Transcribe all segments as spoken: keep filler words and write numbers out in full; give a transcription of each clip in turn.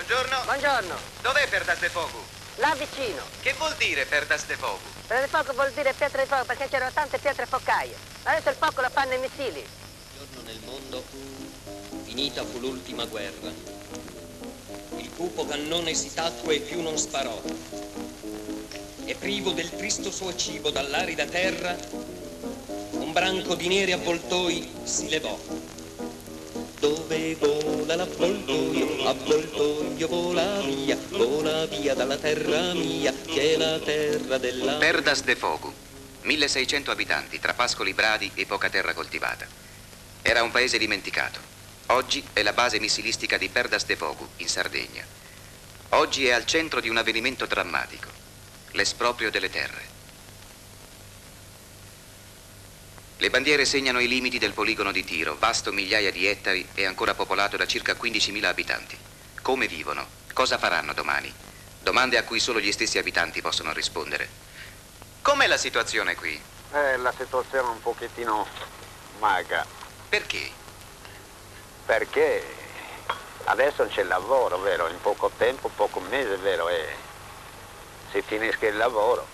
Buongiorno. Buongiorno. Dov'è Perdas de Fogu? Là vicino. Che vuol dire Perdas de Fogu? Perdas de Fogu vuol dire pietra di fuoco perché c'erano tante pietre focaie. Adesso il fuoco lo fanno i missili. Un giorno nel mondo, finita fu l'ultima guerra. Il cupo cannone si tacque e più non sparò. E privo del tristo suo cibo dall'arida terra, un branco di neri avvoltoi si levò. Dove vola l'avvoltoio, avvoltoio vola via, vola via dalla terra mia, che è la terra della... Perdas de Fogu, milleseicento abitanti tra pascoli bradi e poca terra coltivata. Era un paese dimenticato. Oggi è la base missilistica di Perdas de Fogu, in Sardegna. Oggi è al centro di un avvenimento drammatico, l'esproprio delle terre. Le bandiere segnano i limiti del poligono di Tiro, vasto migliaia di ettari e ancora popolato da circa quindicimila abitanti. Come vivono? Cosa faranno domani? Domande a cui solo gli stessi abitanti possono rispondere. Com'è la situazione qui? Eh, la situazione è un pochettino maga. Perché? Perché adesso non c'è lavoro, vero? In poco tempo, poco mese, vero? E si finisce il lavoro.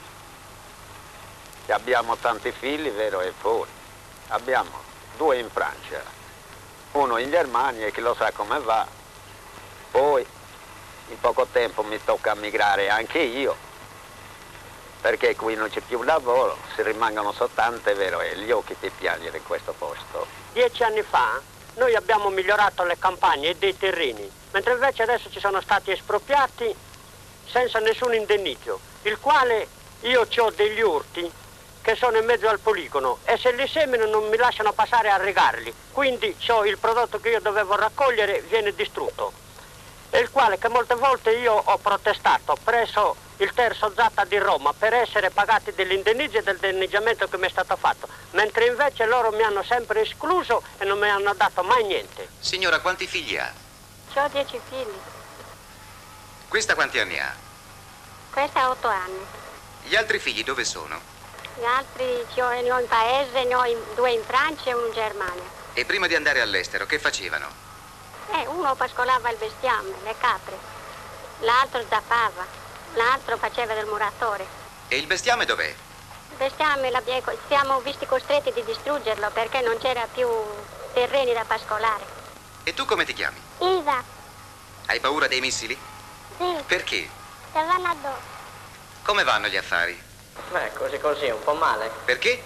Abbiamo tanti figli, vero, e fuori. Abbiamo due in Francia, uno in Germania e chi lo sa come va. Poi in poco tempo mi tocca migrare anche io, perché qui non c'è più lavoro, si rimangono soltanto, vero, e gli occhi ti piangono in questo posto. Dieci anni fa noi abbiamo migliorato le campagne e dei terreni, mentre invece adesso ci sono stati espropriati senza nessun indennizzo, il quale io ho degli urti che sono in mezzo al poligono e se li semino non mi lasciano passare a regarli, quindi so il prodotto che io dovevo raccogliere viene distrutto, e il quale che molte volte io ho protestato presso il terzo Zatta di Roma per essere pagati dell'indennizzo e del danneggiamento che mi è stato fatto, mentre invece loro mi hanno sempre escluso e non mi hanno dato mai niente. Signora, quanti figli ha? Ho dieci figli. Questa quanti anni ha? Questa ha otto anni. Gli altri figli dove sono? Gli altri ne ho in paese, ne ho in, due in Francia e uno in Germania. E prima di andare all'estero, che facevano? Eh, uno pascolava il bestiame, le capre, l'altro zappava, l'altro faceva del muratore. E il bestiame dov'è? Il bestiame l'abbiamo, siamo visti costretti di distruggerlo perché non c'era più terreni da pascolare. E tu come ti chiami? Isa. Hai paura dei missili? Sì. Perché? Te vanno addosso. Come vanno gli affari? Beh, così così, un po' male. Perché?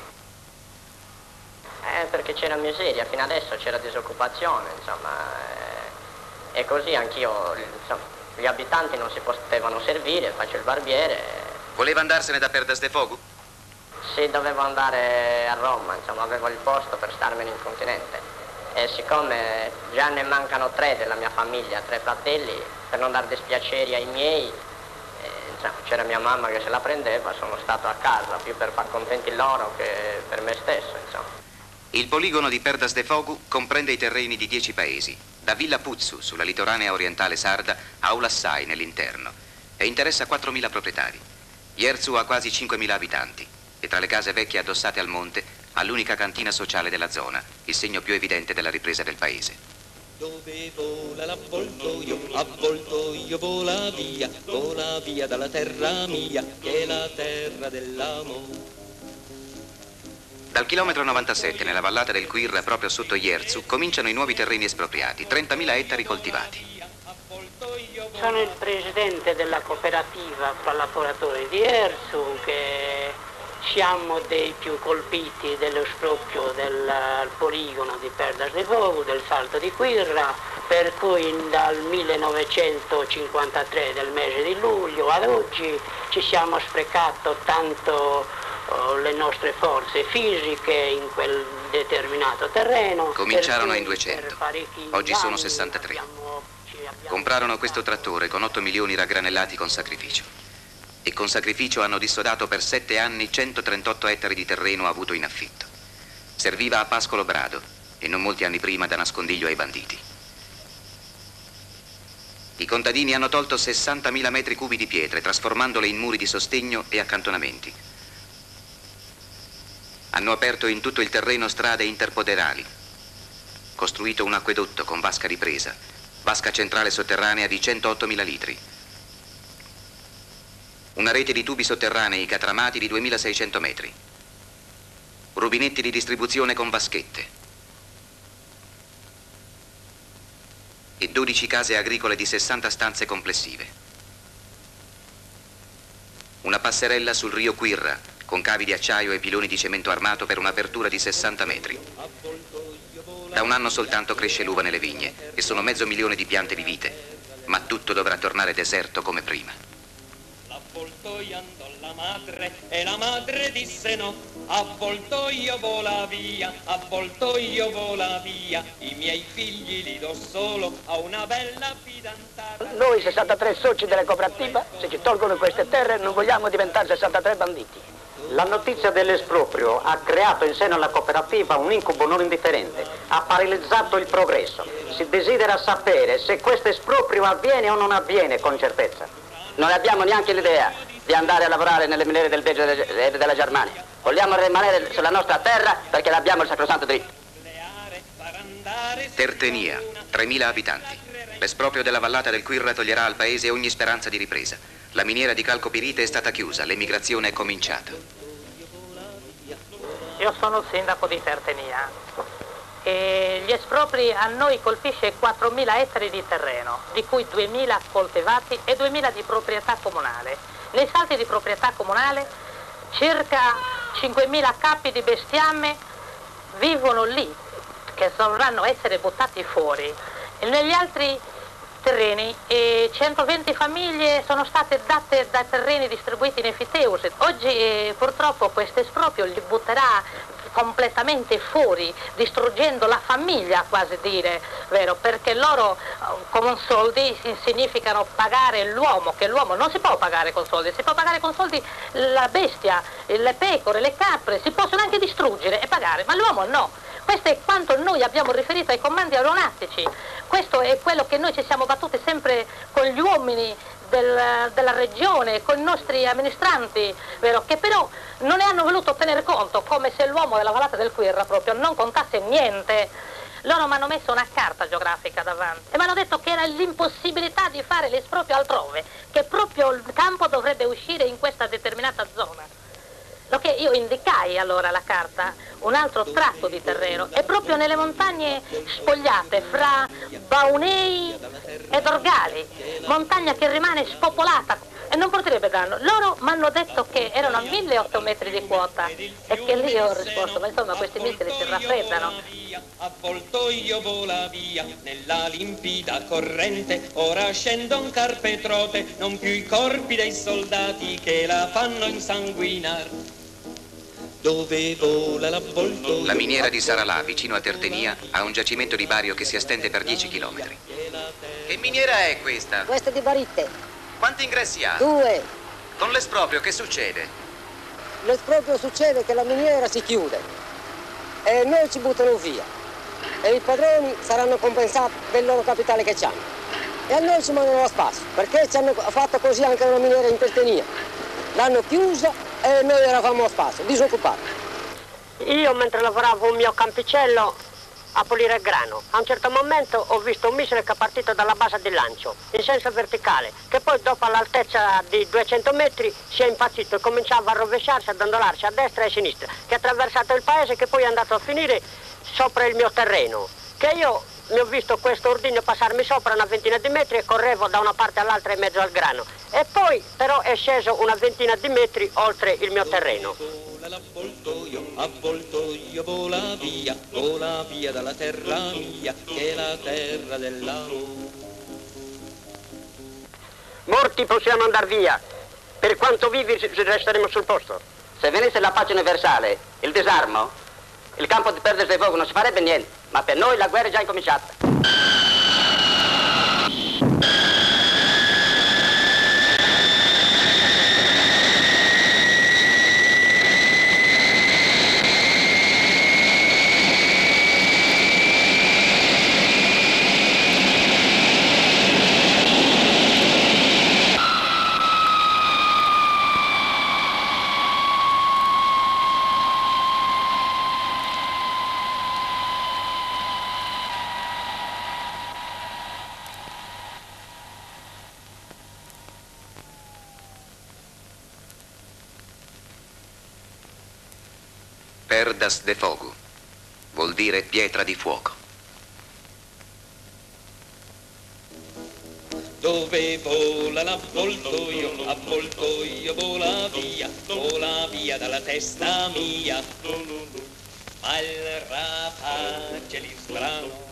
Eh, perché c'era miseria, fino adesso c'era disoccupazione, insomma. Eh, e così anch'io, insomma, gli abitanti non si potevano servire, faccio il barbiere. Voleva andarsene da Perdas de Fogu? Sì, dovevo andare a Roma, insomma, avevo il posto per starmene in continente. E siccome già ne mancano tre della mia famiglia, tre fratelli, per non dar dispiaceri ai miei, c'era mia mamma che se la prendeva, sono stato a casa più per far contenti loro che per me stesso, insomma. Il poligono di Perdas de Fogu comprende i terreni di dieci paesi, da Villa Puzzu, sulla litoranea orientale sarda, a Ulassai, nell'interno, e interessa quattromila proprietari. Jerzu ha quasi cinquemila abitanti e tra le case vecchie addossate al monte ha l'unica cantina sociale della zona, il segno più evidente della ripresa del paese. Dove vola l'avvoltoio, avvoltoio vola via, vola via dalla terra mia, che è la terra dell'amore. Dal chilometro novantasette, nella vallata del Quirra, proprio sotto Jerzu, cominciano i nuovi terreni espropriati, trentamila ettari coltivati. Sono il presidente della cooperativa fra lavoratori di Jerzu, che siamo dei più colpiti dell'esproprio del poligono di Perdas de Fogu, del Salto di Quirra, per cui dal millenovecentocinquantatré, del mese di luglio ad oggi, ci siamo sprecato tanto uh, le nostre forze fisiche in quel determinato terreno. Cominciarono in duecento, oggi sono sessantatré. Abbiamo, abbiamo Comprarono questo trattore con otto milioni raggranellati con sacrificio. E con sacrificio hanno dissodato per sette anni centotrentotto ettari di terreno avuto in affitto. Serviva a pascolo brado e non molti anni prima da nascondiglio ai banditi. I contadini hanno tolto sessantamila metri cubi di pietre, trasformandole in muri di sostegno e accantonamenti. Hanno aperto in tutto il terreno strade interpoderali, costruito un acquedotto con vasca di presa, vasca centrale sotterranea di centoottomila litri. Una rete di tubi sotterranei catramati di duemilaseicento metri. Rubinetti di distribuzione con vaschette. E dodici case agricole di sessanta stanze complessive. Una passerella sul rio Quirra, con cavi di acciaio e piloni di cemento armato per un'apertura di sessanta metri. Da un anno soltanto cresce l'uva nelle vigne e sono mezzo milione di piante di vite, ma tutto dovrà tornare deserto come prima. Avvoltoiando la madre e la madre disse no, avvoltoio vola via, avvoltoio vola via, i miei figli li do solo a una bella fidanzata. Noi sessantatré soci della cooperativa, se ci tolgono queste terre non vogliamo diventare sessantatré banditi. La notizia dell'esproprio ha creato in seno alla cooperativa un incubo non indifferente, ha paralizzato il progresso. Si desidera sapere se questo esproprio avviene o non avviene con certezza. Non abbiamo neanche l'idea di andare a lavorare nelle miniere del Belgio e della Germania. Vogliamo rimanere sulla nostra terra perché abbiamo il sacrosanto diritto. Tertenia, tremila abitanti. L'esproprio della vallata del Quirra toglierà al paese ogni speranza di ripresa. La miniera di calcopirite è stata chiusa, l'emigrazione è cominciata. Io sono il sindaco di Tertenia e gli espropri a noi colpisce quattromila ettari di terreno, di cui duemila coltivati e duemila di proprietà comunale. Nei salti di proprietà comunale circa cinquemila capi di bestiame vivono lì, che dovranno essere buttati fuori. E negli altri terreni e centoventi famiglie sono state date da terreni distribuiti in Efiteus. Oggi eh, purtroppo questo esproprio li butterà completamente fuori, distruggendo la famiglia, quasi dire, vero? Perché loro con soldi significano pagare l'uomo, che l'uomo non si può pagare con soldi, si può pagare con soldi la bestia, le pecore, le capre, si possono anche distruggere e pagare, ma l'uomo no. Questo è quanto noi abbiamo riferito ai comandi aeronautici, questo è quello che noi ci siamo battuti sempre con gli uomini del, della regione, con i nostri amministranti, vero? Che però non ne hanno voluto tenere conto, come se l'uomo della vallata del Quirra proprio non contasse niente. Loro mi hanno messo una carta geografica davanti e mi hanno detto che era l'impossibilità di fare l'esproprio altrove, che proprio il campo dovrebbe uscire in questa determinata zona. Lo che io indicai allora la carta, un altro tratto di terreno, è proprio nelle montagne spogliate fra Baunei e Dorgali, montagna che rimane spopolata e non porterebbe danno. Loro mi hanno detto che erano a milleottocento metri di quota e che lì ho risposto, ma insomma questi missili si raffreddano. Avvoltoio vola via nella limpida corrente, ora scendo un carpetrote, non più i corpi dei soldati che la fanno insanguinare. Dove vola l'avvoltoio? La miniera di Saralà, vicino a Tertenia, ha un giacimento di bario che si estende per dieci chilometri. Che miniera è questa? Questa è di Baritte. Quanti ingressi ha? Due. Con l'esproprio che succede? L'esproprio succede che la miniera si chiude e noi ci buttano via e i padroni saranno compensati del loro capitale che hanno e a noi ci mandano a spasso perché ci hanno fatto così anche una miniera in Tertenia, l'hanno chiusa e noi eravamo a spasso, disoccupati. Io mentre lavoravo un mio campicello a pulire il grano, a un certo momento ho visto un missile che è partito dalla base di lancio in senso verticale, che poi dopo all'altezza di duecento metri si è impazzito e cominciava a rovesciarsi, a dondolarsi a destra e a sinistra, che ha attraversato il paese, che poi è andato a finire sopra il mio terreno, che io mi ho visto questo ordigno passarmi sopra una ventina di metri e correvo da una parte all'altra in mezzo al grano, e poi però è sceso una ventina di metri oltre il mio terreno. L'avvoltoio, avvoltoio vola via, vola via dalla terra mia, che è la terra dell'amore. Morti possiamo andare via, per quanto vivi resteremo sul posto. Se venisse la pace universale, il disarmo, il campo di Perdas de Fogo non si farebbe niente, ma per noi la guerra è già incominciata. Perdas de Fogu. Vuol dire pietra di fuoco. Dove vola l'avvoltoio, avvoltoio vola via, vola via dalla testa mia. Ma il rapace lì strano